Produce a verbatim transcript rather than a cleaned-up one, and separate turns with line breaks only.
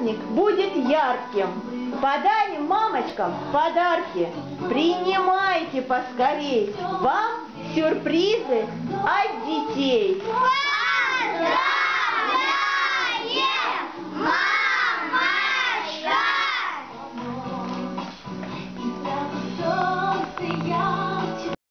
праздник будет ярким. Подарим мамочкам подарки. Принимайте поскорей. Вам сюрпризы от детей.